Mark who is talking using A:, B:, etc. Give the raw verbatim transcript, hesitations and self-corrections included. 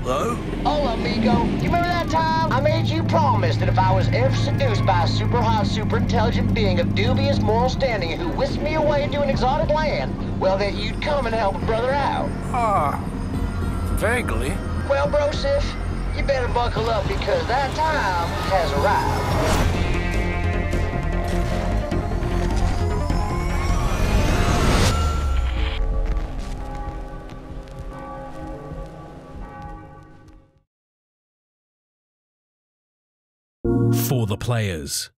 A: Hello?
B: Hola, amigo. You remember that time I made you promise that if I was ever seduced by a super hot, super intelligent being of dubious moral standing who whisked me away to an exotic land, well, that you'd come and help a brother out?
A: Ah, vaguely.
B: Well, bro, Sif, you better buckle up because that time has arrived.
C: For the players.